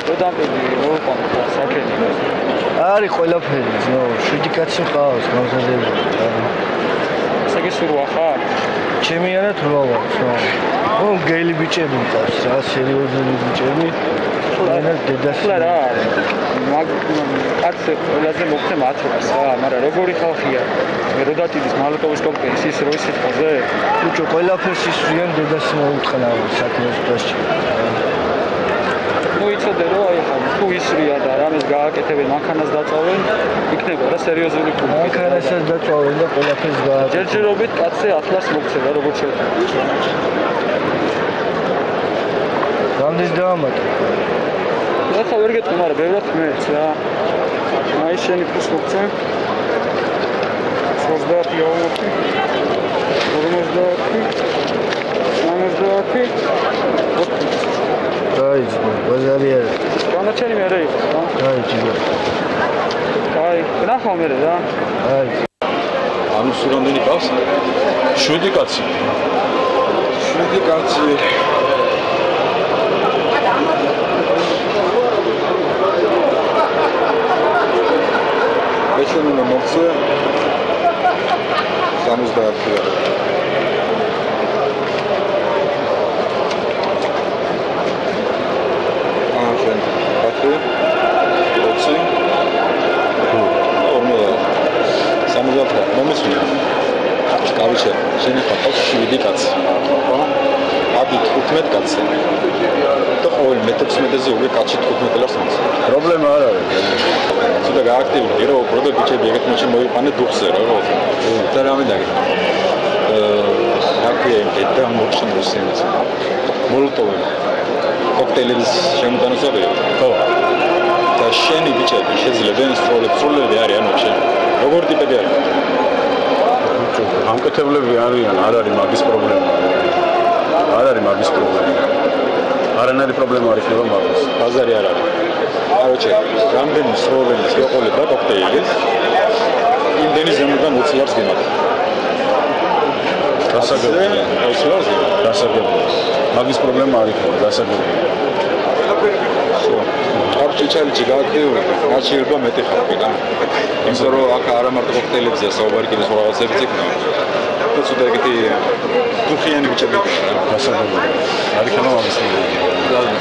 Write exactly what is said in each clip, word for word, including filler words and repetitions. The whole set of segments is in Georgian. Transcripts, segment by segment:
როდამპები მოყვანო საქენი. არის ყველაფერი, ნო, შვიდი კაცი ყავს, მაგზადები. ესე სურვა ხარ? ჩემი არა თუ რა ვარ, ხო. ო, გეილი ბიჭები მყავს, რა სერიოზული ბიჭები. ენა დედას. ხლა რა არის? მაგ კაცს ყველაზე მოგცე მათვას რა, მაგრამ როგორი ხალხია? მე როდატიდის მალოტოვის კომპლექსი ის როის სიტყვაზე? ბიჭო, ყველაფერს ისვრიან დედას მოუთხნა საქმეს დასჭი. ნუ იცოდე რომ აი ხა თუ ისრია და რამეს გააკეთებენ, მანქანას დაწავენ, იქნება რა სერიოზული ფული. მანქანასაც დაწავენ და ყველაფერს გააკეთებენ. ჯერჯერობით კაცზე ათლას მოგცევა როგორც შეიძლება. რამდენი დაამატე? ახლა ვერ გეტყვი, მაგრამ ბევრად მეც რა. აი შენი ფულს მოგცემ. ოცდაათი ავმოხი. ორმოცდაათი. სამოცდაათი. გაიძო, ბაზარი არა. განაჩენი მე რა იყო, რა? გაიძო. აი, ნახავ მე რა. აი. ანუ სულ რამდენი ყავს? შვიდი კაცი. შვიდი კაცი. ეჩვენი მომწე სამოცდაათი. ახლა ათი ოცი სამოცდაათი მომისვია. კავიჩე, შენი ხარ შვიდი კაცი. ხო? აბი თხუთმეტ კაცი. და ყოველ მეთექვსმეტეზე უკვე კაცი თხუთმეტ ლარს მოწ. პრობლემა არ არის. ცოტა გააქტიურდი რომ პროდუქტი ბიჭები ეგეთ მოჩი მოიყანე დუხზე რა ხო? და რამე დაგიხ. აა აკია და მოჩნდეს იმას. მოლოტოვი. კოქტეილების შემოტანასაბია. ხო. და შენი ბიჭები შეძლებენ სროლებს, სროლები არიან ვაფშე. როგორ ტიპები არიან? გამკეთებლები არიან, არ არის მაგის პრობლემა. არ არის მაგის პრობლემა. არანაირი პრობლემა არ იქნება მაგის. ბაზარი არ არის. კაროჩე, რამდენი სროლების გეყოლება კოქტეილის? იმდენი ზემოდან ოცი ლარს გიმატა. დასაგებია. ოცი ლარს? დასაგებია. მაგის პრობლემა არ იქნება, დასაგებია. არ ჩიჩალიჩი გააქტიურდა, გაჩერება მეტი ხალხი და იმიტომ რომ აქ არა მარტო კოქტეილებზია საუბარი, კიდევ სხვა რაღაცებიც იქნება. და ცოტა ეგეთი დუხიანი ბიჭები იქნება. დასაგებია. არ იქნება მაგის პრობლემა.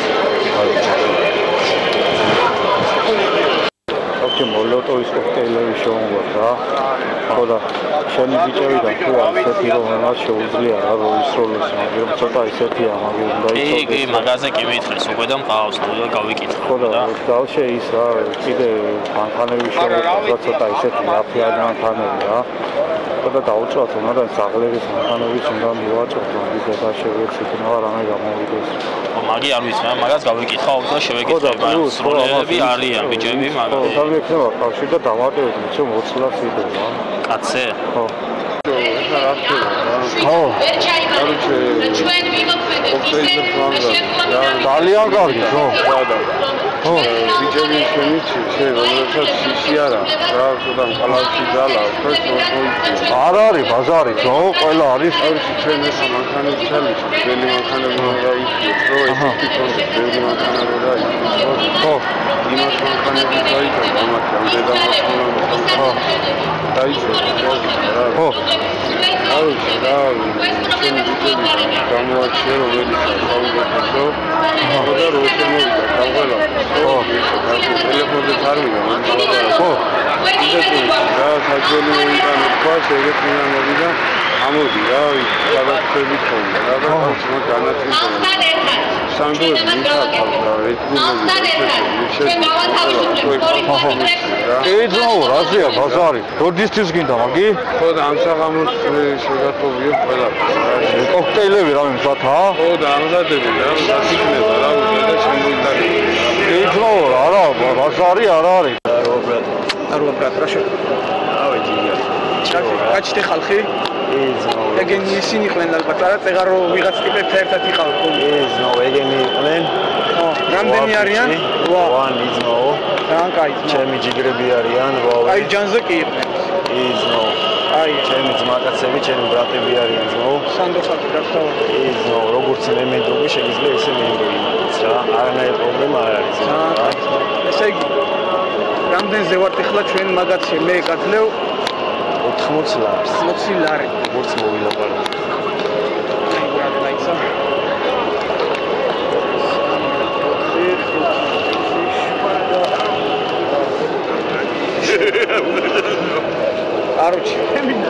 ოკეი, მოლოტოვის კოქტეილები შევუგვართ რა. ხო და შენი ბიჭებიდან თუ არის ესეთი რომ მას შეუძლია რა როისროლოს, მაგრამ ცოტა ისეთია, მაგრამ უნდა იცოდეს. კი, კი, მაგაზე კი მითხრეს, უკვე და მყავს, ნუ გავიკითხე. ხო და დავშე ის რა, კიდე მანქანები შევუყვართ, ცოტა ისეთი აფიანი მანქანები რა. ხო და დაუწევთ, მაგრამ ზაღლების მანქანებიც უნდა მივაჭროთ, მაგის და შევეცით რა რამე გამოვიდეს. მაგი არ ვიცი, მაგას გავიკითხავ და შევეკითხე, მაგრამ სროლები არიან ბიჭები, მაგრამ ხო, დავიქნება კავშირი და დავატევთ, რომ ოცი ლარს იდევა. კაცზე? ხო. ეხლა რა ხდება რა? ხო. კაროჩე, ჩვენ ვიმოქმედეთ ისე, ძალიან კარგი, ხო? ხო, ბიჭები ჩვენიც შენ რომელსაც ისე არა, რა ცოტა კალავში ძალა, ხო, ხო. არ არის ბაზარი, ხო? ყველა არის. არის ჩვენ ეს მანქანები ჩალიჩ, ძველი მანქანები რა იქნება, რო ესეთი კონტექსტი ძველი მანქანები რა იქნება, ხო? იმას მანქანები დაიწყო, ამათი ამ დედა მანქანები, ხო? დაიწყო, რა? ხო. კაროჩე, რა, ჩვენ ბიჭები გამოაჩინა რომელიც საუბრობდო, ხო და რო შემოვიდა გამღელა, ხო, ტელეფონზე თარმია, ხო, ისეთი რა საჯელი მოიტანა თქვა, ეგეთ მინდა მოვიდა, ამოდი რა, გადაწყვეტი თქონდა, რა და ხალხმა განაწილდა. სანდოები მიხართავ და ეთნიკები ეძაო, რაზეა ბაზარი? როდისთვის გინდა მაგი? ხო და ამ საღამოს შეგატყობია ყველაფერი. კოქტეილები რამე მზათა? ხო და ამზადები რა, გასიქნება რა, და შემოიტანე. ეძაო, არა, ბაზარი არ არის. Arua brat, proszę. Oj, dziękuję. Kaçte xalqi? Eżno. Egeni isini iqlen albat, ara წეგარო ვიღაც ტიპებს ერთად იყავთ. Eżno, egeni iqlen. ხო, რამდენი არიან? ვან eżno. ძალიან კაი. ჩემი ჯიგრები არიან, ვაუ. აი ჯანზე კი იყვნენ. Eżno. აი, ჩემი ძმაკაცები, ჩემი ბრატები არიან, ზნო. სანდოხად გასავალ. Eżno, როგორც მე მენდრობი, შეიძლება ესე მენდროი. მოწმობს რა, არანაირი პრობლემა არ არის რა. ესე იგი, რამდენზე ვართ ახლა ჩვენ მაგაცი მე გაძლევ ოთხმოცი ლარს. ოცი ლარი. როგორც მოვილაპარაკე. მაიცა. Короче,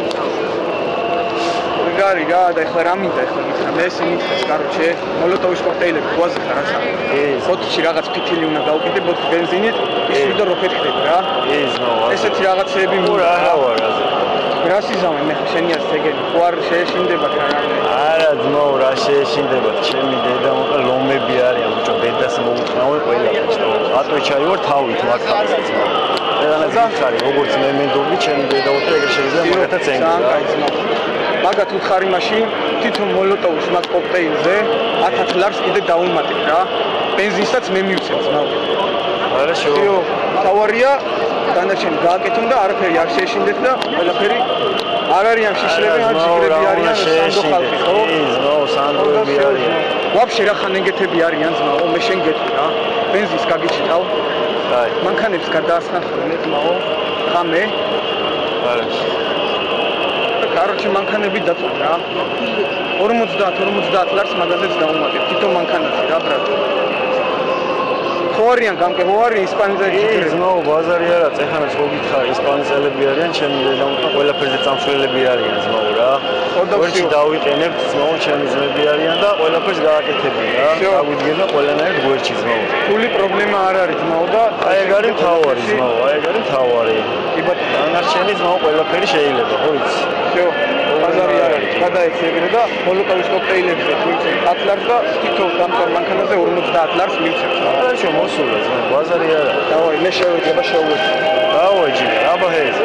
Гარი რა და ეხლა რა მინდა ეხლა გითხრა მე ესე მითხეს короче მოლოტოვის კოქტეილები გვაზე ხარ ასა ფოტოში რაღაც ფიქილი უნდა გავუკეთე ბოთლი ბენზინით ისე და როქეთ ხდები რა ის ნო ესეთი რაღაცეები მურა რა ვარ ასე რა სიზამე მე შენი ასე ეგენი ხوار შეეშინდება რა არა ძმაო რა შეეშინდება ჩემი დედა მოყა ლომები არიან ბიჭო დედას მოუწნავე ყველა ატო ჩაივარ თავით მართალია ძმაო ეგანაც გითხარი როგორც მე მენდობი ჩემი დედა უთხე ეგრე შეიძლება მაგათაც ენგი მაგათ უთხარი მაშინ თვითონ მოლოტოვის მაგ კოქტეილზე ათას ლარს კიდე დაუმატებ რა ბენზინსაც მე მივცემ ძმაო არა შო თავარია დანარჩენი გააკეთონ და არაფერი არ შეეშინდეთ და ყველაფერი არ არიან შიშლები ან ჯიგრები არიან სანდო ხალხი ხო ძმაო სანდოები არიან ვაფშე რა ხან ენგეთები არიან ძმაო მე შენ გეტყვი რა ბენზინს გაგიჩიტავ აი მანქანებს გადაასხახრე ძმაო ხამე არა короче მანქანები დაწვა რა ორმოცდაათ ორმოცდაათ ლარს მაგაზეც დაუმატებ თვითონ მანქანაში რა ბრატ ხوارიან გამკე ხوارი ისპანიზელი ძმაო ბაზარი არა წეხანაც ხო გითხარი ისპანიზელები არიან ჩემი დედა მოყვა ყველაფერზე წამსვლელები არიან ძმაო რა ვერცი დავიყენებთ ძმაო ჩემი ძმები არიან და ყველაფერს გააკეთებენ რა გავიდგენ და ყველანაირად გვერდში ძმაო ფული პრობლემა არ არის ძმაო და აი ეგ არის მთავარი ძმაო აი ეგ არის მთავარი კი ბატონო დანარჩენი ძმაო ყველაფერი შეიძლება ხო იცი всё ბაზარი არ არის გადაეცეგრე და მოლოტოვის კოქტეილებზე მივცემ ათ ლარს და თითოეულ დამწარ მანქანაზე ორმოცდაათ ლარს მივცემ არა შო მოსულა ძმაო ბაზარი არა დავაი მე შევეძება შევეძება დავაი აბა ჰეზ